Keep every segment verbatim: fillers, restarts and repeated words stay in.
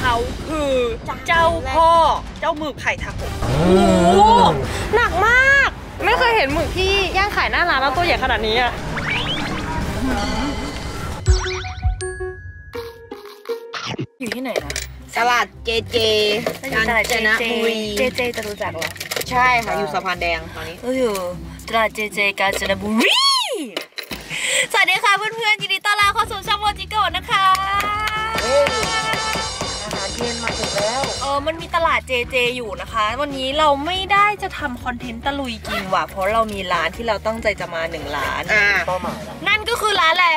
เขาคือเจ้าพ่อเจ้าหมึกไข่ทาโกะโอ้หนักมากไม่เคยเห็นหมึกที่ย่างขายหน้าร้านแล้วตัวใหญ่ขนาดนี้อะอยู่ที่ไหนนะตลาดเจเจกาญจนบุรีเจเจจะรู้จักเหรอใช่ค่ะอยู่สะพานแดงตอนนี้ก็อยู่ตลาดเจเจกาญจนบุรีสวัสดีค่ะเพื่อนๆยินดีต้อนรับเข้าสู่ช่องโมจิโกะนะคะอาหารเย็นมาถึงแล้วเออมันมีตลาดเจเจอยู่นะคะวันนี้เราไม่ได้จะทำคอนเทนต์ตะลุยกินว่ะเพราะเรามีร้านที่เราตั้งใจจะมาหนึ่งร้านเป้าหมายนั่นก็คือร้านอะไร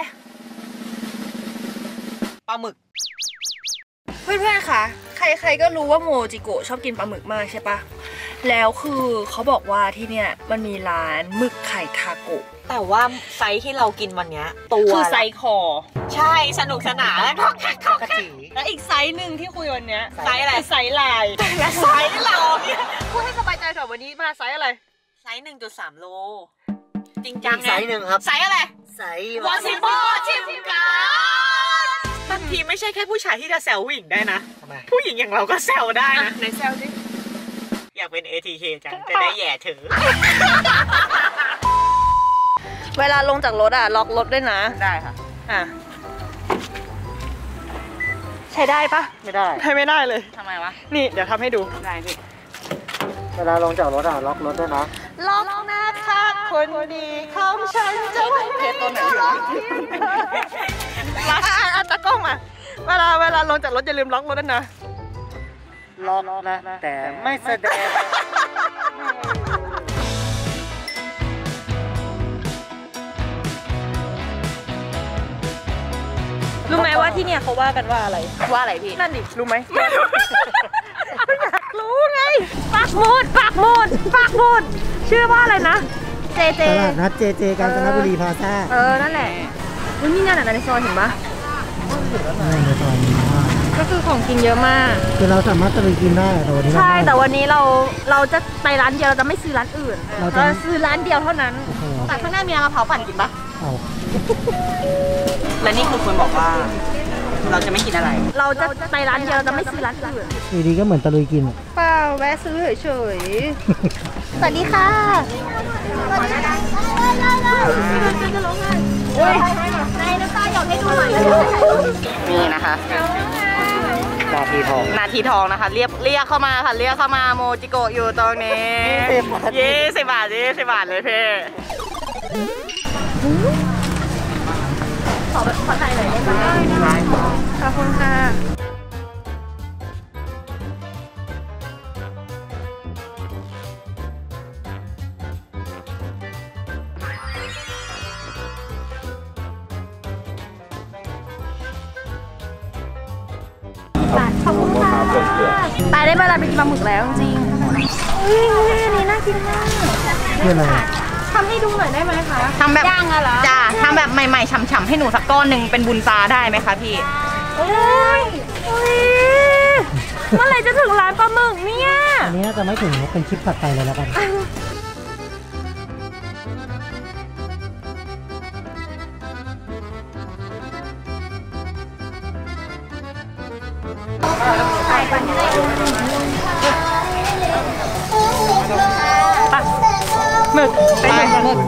ปลาหมึกเพื่อนๆค่ะใครๆก็รู้ว่าโมจิโกะชอบกินปลาหมึกมากใช่ปะแล้วคือเขาบอกว่าที่เนี่ยมันมีร้านหมึกไข่ทาโกะแต่ว่าไซส์ที่เรากินวันนี้ตัวคือไซส์คอใช่สนุกสนานแล้วก็กระจีแล้วอีกไซส์หนึ่งที่คุยวันนี้ไซส์อะไรไซส์ลายและไซส์เราเนี่ยพูดให้สบายใจเถอะวันนี้มาไซส์อะไรไซส์หนึ่งจุดสามโลจริงจังไซส์หนึ่งครับไซส์อะไรไซส์วอซิโบชิมกันบางทีไม่ใช่แค่ผู้ชายที่จะแซวผู้หญิงได้นะผู้หญิงอย่างเราก็แซวได้นะในแซวสิอยากเป็น เอ ที เค จังจะได้แย่ถือเวลาลงจากรถอ่ะล็อกรถด้วยนะได้ค่ะอ่ะใช้ได้ปะไม่ได้ใช้ไม่ได้เลยทำไมวะนี่เดี๋ยวทำให้ดูได้พี่เวลาลงจากรถอ่ะล็อกรถด้วยนะล็อกนะคะคนดีของฉันจะไม่เทตัวไหนอยู่ร้านอันตะกล้องมาเวลาเวลาลงจากรถอย่าลืมล็อกรถด้วยนะล็อกนะแต่ไม่แสดงรู้ไหมว่าที่เนี่ยเขาว่ากันว่าอะไรว่าอะไรพี่นั่นดิรู้ไหมอยากรู้ไงปักหมุดปักหมุดปักหมุดชื่อว่าอะไรนะเจเจตลาดนัดเจเจกาญจนบุรีพลาซ่าเออนั่นแหละวันนี้เนี่ยในซอยเห็นปะในซอยนี้ก็คือของกินเยอะมากคือเราสามารถจะไปกินได้แต่วันนี้ใช่แต่วันนี้เราเราจะไปร้านเดียวเราจะไม่ซื้อร้านอื่นเราจะซื้อร้านเดียวเท่านั้นแต่ข้างหน้ามีมะพร้าวปั่นกินปะเอาและนี่คือคนบอกว่าเราจะไม่กินอะไรเราจะไปร้านเดียวเราจะไม่ซื้อร้านอื่นดีๆก็เหมือนตะลุยกินเปล่าแวะซื้อเฉยๆสวัสดีค่ะโอ้ยนายน้ำตาหยอกให้ดูหน่อยนี่นะคะนาทีทองนาทีทองนะคะเรียกเรียกเข้ามาค่ะเรียกเข้ามาโมจิโกะอยู่ตรงนี้ยี่สิบบาทยี่สิบบาทเลยเพ่ขอแบบขอถ่ายหน่อยได้ไหมได้ขอบคุณค่ะขอบคุณค่ะตายได้เวลาไปกินปลาหมึกแล้วจริงอุ้ยอันนี้น่ากินมากนี่อะไรทำให้ดูหน่อยได้ไหมคะทำแบบย่างอะเหรอจ้าทำแบบใหม่ๆฉ่ำๆให้หนูสักก้อนหนึ่งเป็นบุญตาได้ไหมคะพี่โอ้ยเมื่อไหร่จะถึงร้านปลาหมึกเนี่ยอันนี้น่าจะไม่ถึงเป็นคลิปถัดไปเลยแล้วกันไปหมึกไปหมึก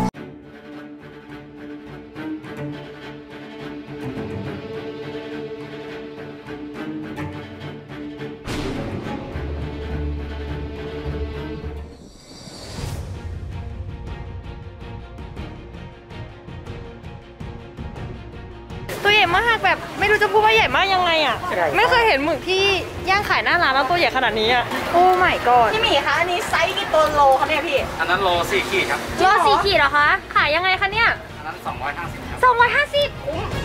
ตัวใหญ่มากแบบไม่รู้จะพูดว่าใหญ่มากยังไงอ่ะไม่เคยเห็นหมึกที่ย่างขายหน้าร้านแล้วตัวใหญ่ขนาดนี้อ่ะโอ้ my god พี่หมีคะอันนี้ไซส์กี่ตัวโลคะเนี่ยพี่อันนั้นโลสี่ขีดครับโลสี่ขีดเหรอคะขายยังไงคะเนี่ยอันนั้นสองร้อยห้าสิบครับสองร้อยห้าสิบ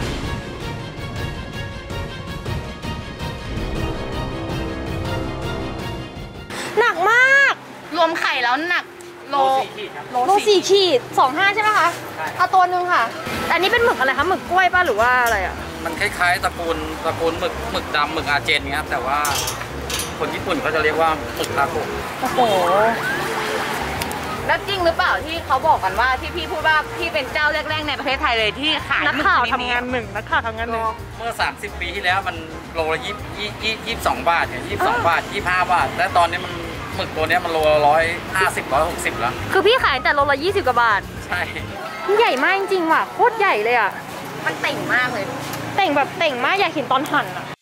หนักมากรวมไข่แล้วหนักโลสี่ขีดครับโลสี่ขีดสองห้าใช่ไหมคะเอาตัวหนึ่งค่ะอันนี้เป็นหมึกอะไรคะหมึกกล้วยป่ะหรือว่าอะไรอ่ะมันคล้ายๆตระกูลตระกูลหมึกหมึกดำหมึกอาเจนครับแต่ว่าคนญี่ปุ่นเขาจะเรียกว่าหมึกทาโกะโอ้โหแล้วจริงหรือเปล่าที่เขาบอกกันว่าที่พี่พูดว่าพี่เป็นเจ้าแรกๆในประเทศไทยเลยที่ขายนักข่าวทำงานหนึ่งนักข่าวทำงานหนึ่งเมื่อ สามสิบ ปีที่แล้วมันโลละยี่ยี่ยี่สิบสองบาทเนี่ยยี่สิบสองบาทยี่สิบห้าบาทและตอนนี้มันหมึกตัวนี้มันโลละร้อยห้าสิบร้อยหกสิบแล้วคือพี่ขายแต่โลละยี่สิบกว่าบาทใช่ใหญ่มากจริงๆว่ะโคตรใหญ่เลยอ่ะมันเต่งมากเลยเต่งแบบเต่งมากอยากเห็นตอนหั่นอ่ะ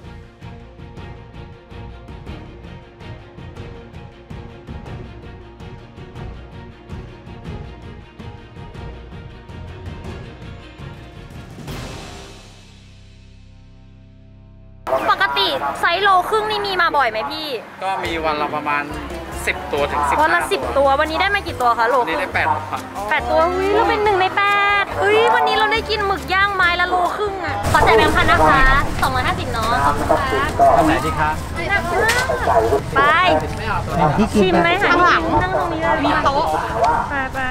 ปกติไซส์โลครึ่งนี่มีมาบ่อยไหมพี่ก็มีวันละประมาณสิบตัวถึงสิบวันละสิบตัววันนี้ได้มากี่ตัวคะโลนี้ได้แปดแปดตัวอุ้ยเราเป็นหนึ่งในแปดเฮ้ยวันนี้เราได้กินหมึกย่างไม้ละโลครึ่งอ่ะขอจ่ายแบงค์พันนะคะสองร้อยห้าสิบเนาะขอบคุณค่ะทำไหนดีคะหนักมากไปชิมไหมข้างหลังนั่งตรงนี้เลยมีโต๊ะไปไป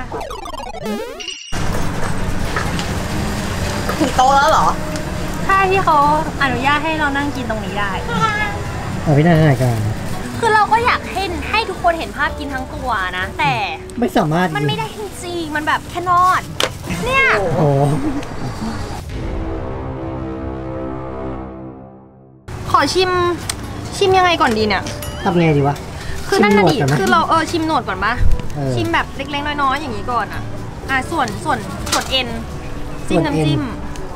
ถึงโต๊ะแล้วเหรอใช่ที่เขาอนุญาตให้เรานั่งกินตรงนี้ได้เอาพี่นั่งไหนกันคือเราก็อยากให้ให้ทุกคนเห็นภาพกินทั้งตัวนะแต่ไม่สามารถมันไม่ได้จริงๆมันแบบแค่นอดเนี่ยโอ้ขอชิมชิมยังไงก่อนดีเนี่ยทำไงดีวะคือนั่นน่ะดิคือเราเออชิมโหนดก่อนปะชิมแบบเล็กๆน้อยๆอย่างนี้ก่อนอ่ะอ่ะส่วนส่วนส่วนเอ็นจิ้มน้ำจิ้ม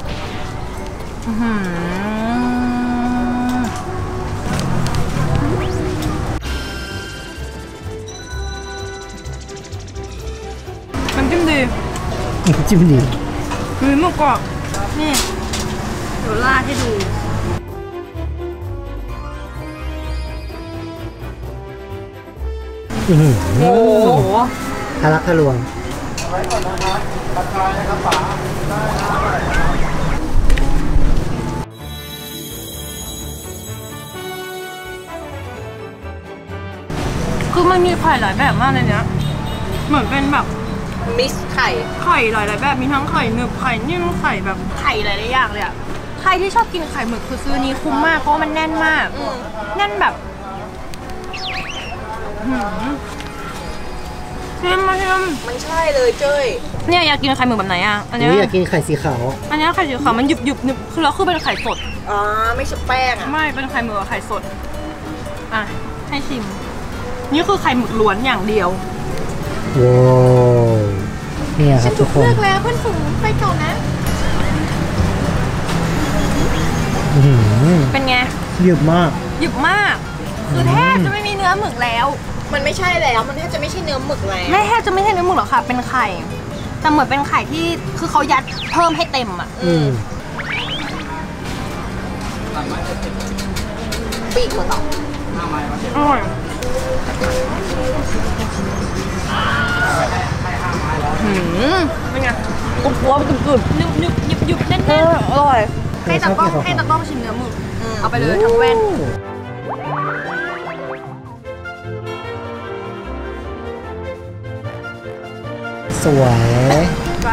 มันจิ้มดีจิ้มดีมีหมึกกรอบนี่เดี๋ยวราดให้ดูโอ้โหทะลักทะลวงไว้ก่อนนะคะตัดทายนะครับป๋าคือมันมีไข่หลายแบบมากเลยเนี้ยเหมือนเป็นแบบมิกซ์ไข่ไข่หลายๆแบบมีทั้งไข่หนึบไข่นิ่มไข่แบบไข่หลายๆอย่างเลยอะใครที่ชอบกินไข่หมึกคือซื้อนี้คุ้มมากเพราะมันแน่นมากแน่นแบบชิมมาชิมมันใช่เลยเจ้ยเนี่ยอยากกินไข่หมึกแบบไหนอะอันนี้อยากกินไข่สีขาวอันนี้ไข่สีขาวมันหยุบหยุบหนึบคือแล้วคือเป็นไข่สดอ๋อไม่ใช่แป้งอะไม่เป็นไข่หมึกกับไข่สดอ่ะให้ชิมนี่คือไข่หมึกล้วนอย่างเดียวว้าวเนี่ยครับทุกคนเลือกแล้วเพื่อนฝูงไปก่อนนะเป็นไงหยุบมากหยุบมากคือแทบจะไม่มีเนื้อหมึกแล้วมันไม่ใช่แล้วมันแทบจะไม่ใช่เนื้อหมึกแล้วไม่แทบจะไม่ใช่เนื้อหมึกหรอกค่ะเป็นไข่แต่เหมือนเป็นไข่ที่คือเขายัดเพิ่มให้เต็มอ่ะปีกหมดหรออร่อยเป็นไงกรุบกรุบกรุบหนึบหนึบหยุบหยุบแน่นๆอร่อยให้ตะก้องให้ตะก้องชิมเนื้อหมึกเอาไปเลยทั้งแว่นสวยไป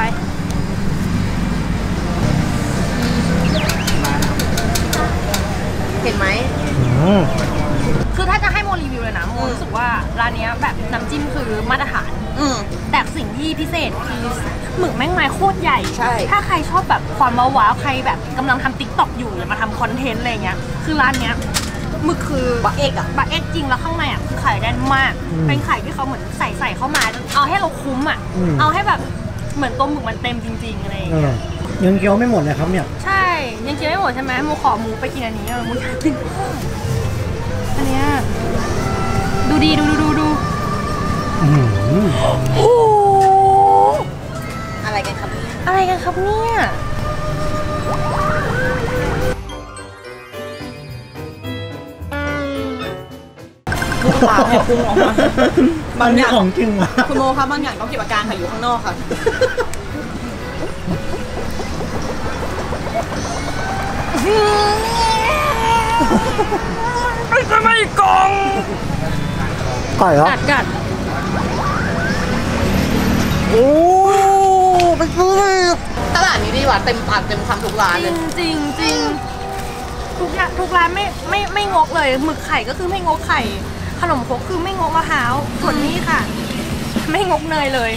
เห็นไหมคือถ้าจะให้โมรีวิวเลยนะโมรู้สึกว่าร้านนี้แบบน้ำจิ้มคือมาตรฐานแต่สิ่งที่พิเศษคือหมึกแม่งไม้โคตรใหญ่ถ้าใครชอบแบบความว้าวใครแบบกำลังทำติ๊กต็อกอยู่หรือมาทำคอนเทนต์อะไรเงี้ยคือร้านเนี้ยหมึกคือบักเอกอะบักเอกจริงแล้วข้างในอะคือไข่แน่นมากเป็นไข่ที่เขาเหมือนใส่ใส่เข้ามาเอาให้เราคุ้มอะเอาให้แบบเหมือนตัวหมึกมันเต็มจริงๆอะไรอย่างเงี้ยยังเคี้ยวไม่หมดเลยครับเนี่ยใช่ยังเคี้ยวไม่หมดใช่ไหมมูขอมูไปกินอันนี้มูอยากกินอันเนี้ยดูดีดูดูดูดูโอ้อะไรกันครับอะไรกันครับเนี่ยลูกตาเนี่ยพุ่งออกมาบางอย่างของจริงว่ะคุณโมครับบางอย่างต้องเก็บอาการค่ะอยู่ข้างนอกค่ะไม่ใช่ไม่กองก่อยเหรอกัดกัดโอ้ไปซื้อตลาดนี้ดีว่ะเต็มปากเต็มคำทุกร้านเลยจริงจริงทุกอย่างทุกร้านไม่ไม่ไม่งกเลยหมึกไข่ก็คือไม่งกไข่ขนมครกคือไม่งกมะพร้าวส่วนนี้ค่ะไม่งกเนยเลย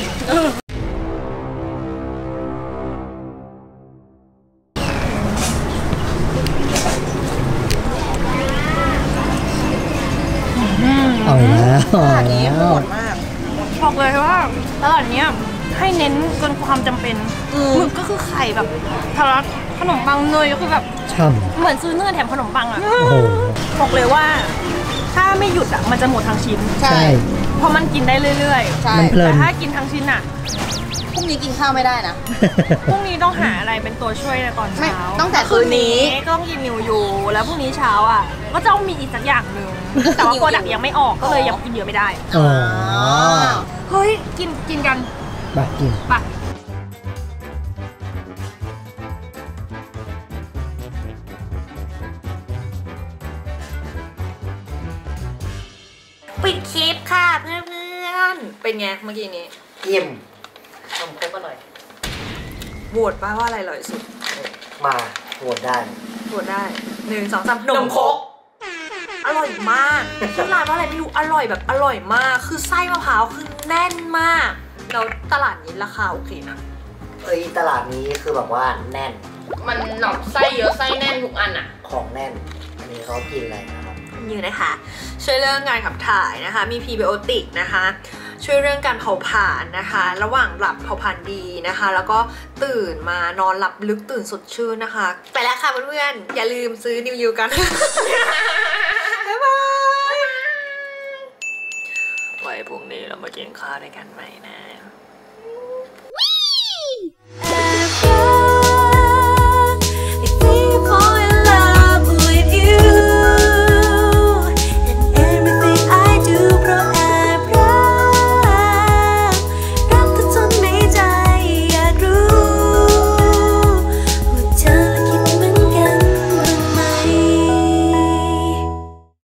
เอาแล้วเอาแล้วบอกเลยว่าตลาดเนี้ยให้เน้นเกินความจำเป็นหมึกก็คือไข่แบบทะลักขนมปังเนยก็คือแบบช่ำเหมือนซื้อเนื้อแถมขนมปังอ่ะโอ้โหบอกเลยว่า ถ้าไม่หยุดอ่ะมันจะหมดทั้งชิ้นใช่เพราะมันกินได้เรื่อยๆใช่มันเพลิแต่นถ้ากินทั้งชิ้นอ่ะพรุ่งนี้กินข้าวไม่ได้นะพรุ่งนี้ต้องหาอะไรเป็นตัวช่วยในตอนไม่เช้าตั้งแต่คืนนี้ก็ต้องกินนิวยูแล้วพรุ่งนี้เช้าอ่ะ ก็จะต้องมีอีกสักอย่างหนึ่งแต่ว่าโปรดักต์ยังไม่ออกก็เลยยังกินเยอะไม่ได้อ๋อเฮ้ยกินกินกันไปกินไปปิดคลิปค่ะเพื่อนๆเป็นไงเมื่อกี้นี้เยี่ยมนมครกอร่อยโหวตป้าว่าอะไรอร่อยสุดมาโหวตได้โหวตได้หนึ่งสองสามนมครกอร่อยมากชื่อร้านว่าอะไรไม่รู้อร่อยแบบอร่อยมากคือไส้มะพร้าวคือแน่นมากแล้วตลาดนี้ราคาโอเคนะเอ้ยตลาดนี้คือแบบว่าแน่นมันหนอกไส้เยอะไส้แน่นทุกอันอะของแน่น อันนี้เขากินอะไรนะครับนี่นะคะ ช่วยเรื่องการขับถ่ายนะคะ มีพรีไบโอติกนะคะ ช่วยเรื่องการเผาผลาญนะคะ ระหว่างหลับเผาผลาญดีนะคะ แล้วก็ตื่นมานอนหลับลึกตื่นสดชื่นนะคะ ไปแล้วค่ะเพื่อนๆอย่าลืมซื้อนิวยูกัน บ๊ายบายไว้พรุ่งนี้เรามากินข้าวด้วยกันใหม่นะ